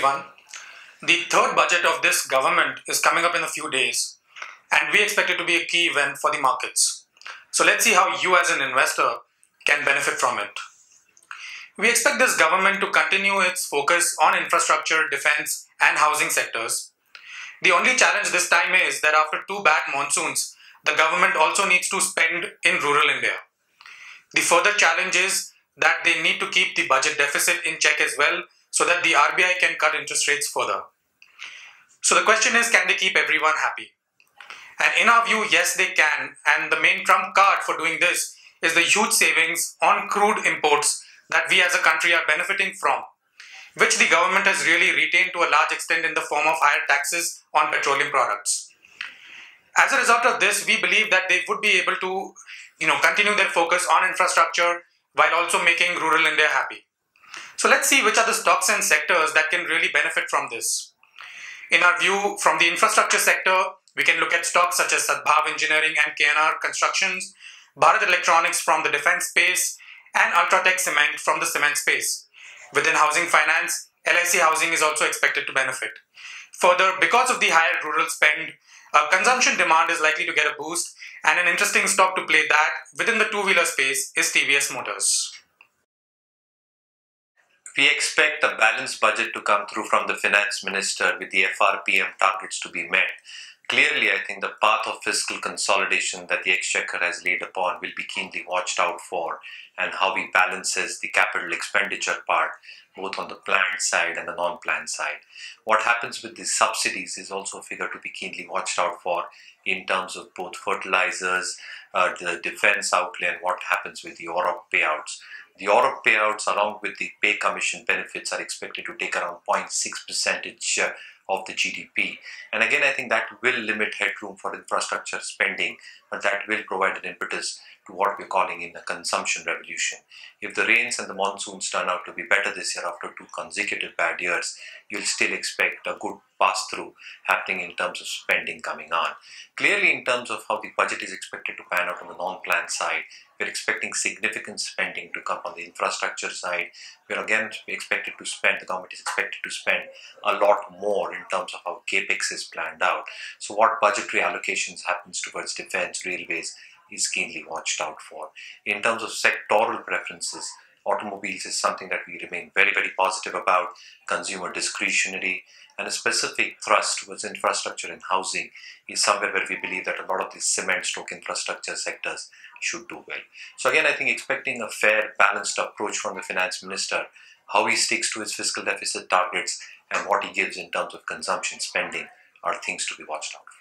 everyone. The third budget of this government is coming up in a few days, and we expect it to be a key event for the markets. So let's see how you as an investor can benefit from it. We expect this government to continue its focus on infrastructure, defense, and housing sectors. The only challenge this time is that after two bad monsoons, the government also needs to spend in rural India. The further challenge is that they need to keep the budget deficit in check as well so that the RBI can cut interest rates further. So the question is, can they keep everyone happy? And in our view, yes, they can. And the main trump card for doing this is the huge savings on crude imports that we as a country are benefiting from, which the government has really retained to a large extent in the form of higher taxes on petroleum products. As a result of this, we believe that they would be able to continue their focus on infrastructure while also making rural India happy. So let's see which are the stocks and sectors that can really benefit from this. In our view, from the infrastructure sector, we can look at stocks such as Sadbhav Engineering and KNR Constructions, Bharat Electronics from the defense space, and Ultratech Cement from the cement space. Within housing finance, LIC Housing is also expected to benefit. Further, because of the higher rural spend, consumption demand is likely to get a boost, and an interesting stock to play that within the two-wheeler space is TVS Motors. We expect a balanced budget to come through from the finance minister with the FRPM targets to be met. Clearly, I think the path of fiscal consolidation that the Exchequer has laid upon will be keenly watched out for, and how he balances the capital expenditure part, both on the planned side and the non-planned side. What happens with the subsidies is also a figure to be keenly watched out for in terms of both fertilizers, the defense outlay, and what happens with the OROP payouts. The OROP payouts, along with the pay commission benefits, are expected to take around 0.6% of the GDP. And again, I think that will limit headroom for infrastructure spending, but that will provide an impetus to what we're calling in a consumption revolution. If the rains and the monsoons turn out to be better this year after two consecutive bad years, you'll still expect a good pass-through happening in terms of spending coming on. Clearly, in terms of how the budget is expected to pan out on the non-planned side, we're expecting significant spending to come on the infrastructure side. We're again expected to spend, the government is expected to spend a lot more in terms of how CAPEX is planned out. So what budgetary allocations happens towards defense, railways is keenly watched out for. In terms of sectoral preferences, automobiles is something that we remain very, very positive about. Consumer discretionary and a specific thrust towards infrastructure and housing is somewhere where we believe that a lot of these cement stroke infrastructure sectors should do well. So again, I think expecting a fair, balanced approach from the finance minister, how he sticks to his fiscal deficit targets and what he gives in terms of consumption spending are things to be watched out for.